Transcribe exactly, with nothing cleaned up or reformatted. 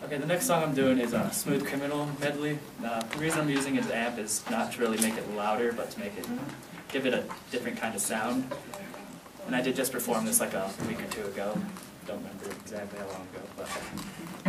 Okay, the next song I'm doing is a Smooth Criminal medley. Uh, the reason I'm using his amp is not to really make it louder, but to make it, give it a different kind of sound. And I did just perform this like a week or two ago. Don't remember exactly how long ago, but